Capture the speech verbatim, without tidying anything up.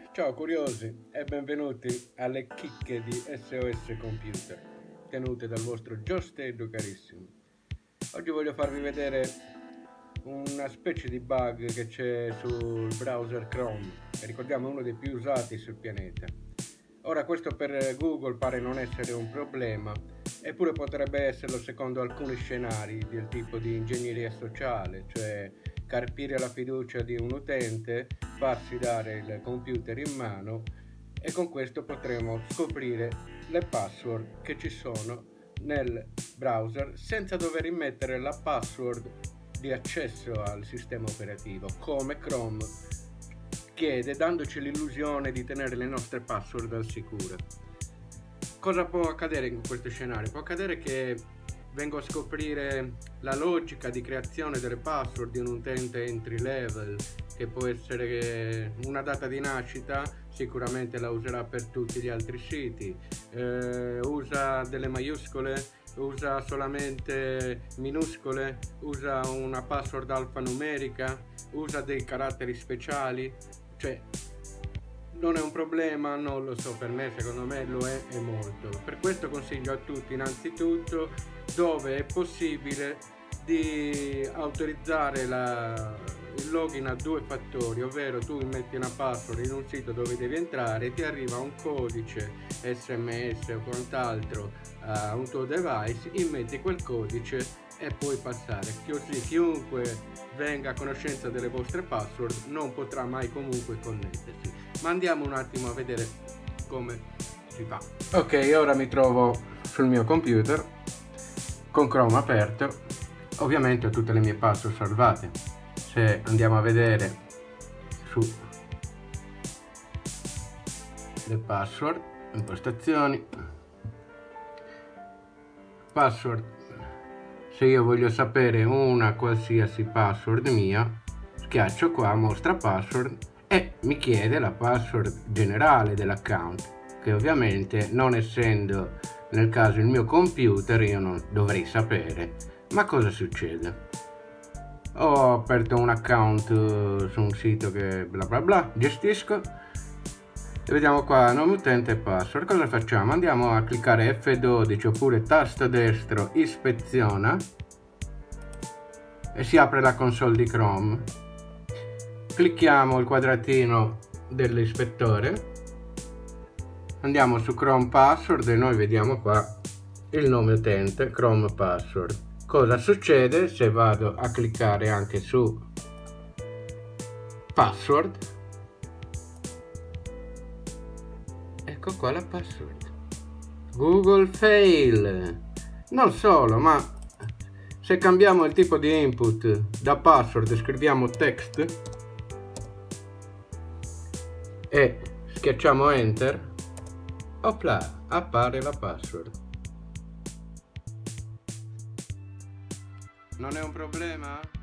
Ciao curiosi e benvenuti alle chicche di S O S Computer, tenute dal vostro Giosteddo carissimo. Oggi voglio farvi vedere una specie di bug che c'è sul browser Chrome, che ricordiamo è uno dei più usati sul pianeta. Ora questo per Google pare non essere un problema, eppure potrebbe esserlo secondo alcuni scenari del tipo di ingegneria sociale, cioè carpire la fiducia di un utente, farsi dare il computer in mano e con questo potremo scoprire le password che ci sono nel browser senza dover immettere la password di accesso al sistema operativo, come Chrome chiede, dandoci l'illusione di tenere le nostre password al sicuro. Cosa può accadere in questo scenario? Può accadere che vengo a scoprire la logica di creazione delle password di un utente entry level, che può essere una data di nascita, sicuramente la userà per tutti gli altri siti, eh, usa delle maiuscole, usa solamente minuscole, usa una password alfanumerica, usa dei caratteri speciali, cioè non è un problema, non lo so, per me, secondo me lo è e molto. Per questo consiglio a tutti innanzitutto, dove è possibile, di autorizzare la, il login a due fattori, ovvero tu metti una password in un sito dove devi entrare e ti arriva un codice sms o quant'altro a un tuo device, immetti quel codice e puoi passare, così chiunque venga a conoscenza delle vostre password non potrà mai comunque connettersi. Ma andiamo un attimo a vedere come si fa. Ok, ora mi trovo sul mio computer con Chrome aperto, ovviamente ho tutte le mie password salvate. Se andiamo a vedere su le password, impostazioni, password, se io voglio sapere una qualsiasi password mia, schiaccio qua mostra password e mi chiede la password generale dell'account, che ovviamente, non essendo nel caso il mio computer, io non dovrei sapere. Ma cosa succede? Ho aperto un account su un sito che bla bla bla gestisco e vediamo qua nome utente e password. Cosa facciamo? Andiamo a cliccare F dodici oppure tasto destro ispeziona e si apre la console di Chrome. Clicchiamo il quadratino dell'ispettore, andiamo su Chrome Password e noi vediamo qua il nome utente Chrome Password. Cosa succede se vado a cliccare anche su Password? Ecco qua la password. Google fail. Non solo, ma se cambiamo il tipo di input da password e scriviamo text e schiacciamo enter, opla, appare la password. Non è un problema?